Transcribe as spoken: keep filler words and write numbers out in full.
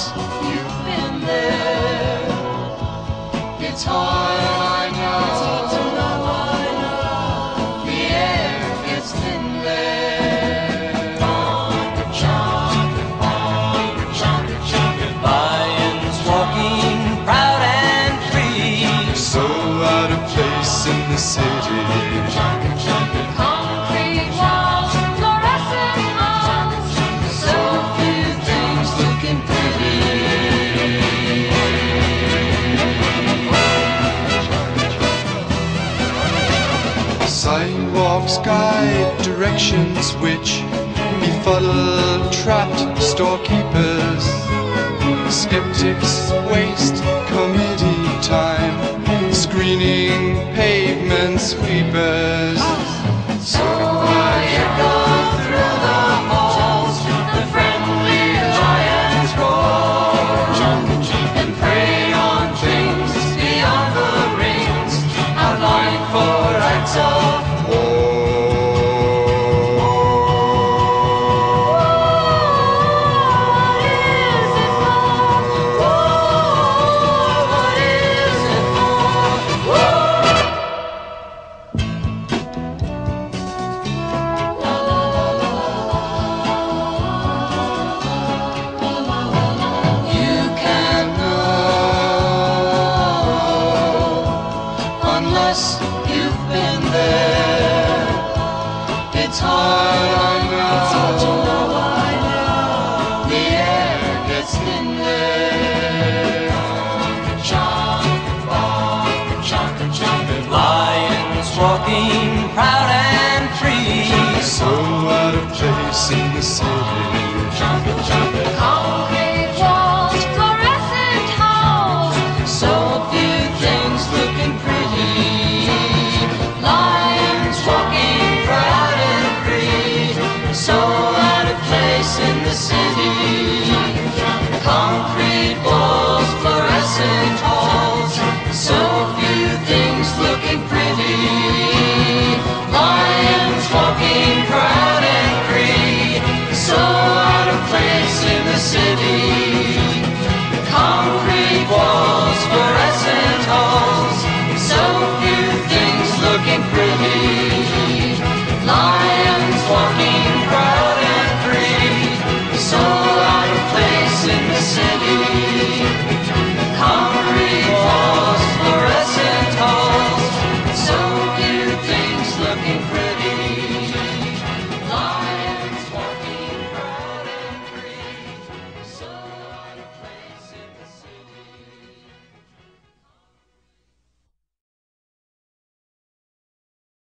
unless you've been there. It's hard, I know. It's hard to know, I know. The air gets thin there. Bonker, chonker, bonker, chonker, chonker. Lions walking proud and free, so out of place in the city. Chonker, chonker. Concrete walls, fluorescent halls, so few things looking pretty. Sidewalks guide directions which befuddle trapped storekeepers. Skeptics waste committee time screening pavement sweepers. So I echo through the halls the friendly lions roar, and prey on things beyond the rings, outlined for acts of war. Unless you've been there, it's hard, I know. It's hard to know, I know. The air gets thin there. Chonker, bonker, chonker, chonker. Lions walking proud and free, so out of place in the city. Chonker, chonker. Concrete walls, fluorescent halls, so few things looking pretty. Lions walking proud and free, so out of place in the city. Concrete walls, fluorescent halls, so few things looking pretty. Lions walking proud and free, so out of place in the city. Concrete walls, fluorescent halls, so few things looking pretty. Lions walking proud and free, so out of place in the city.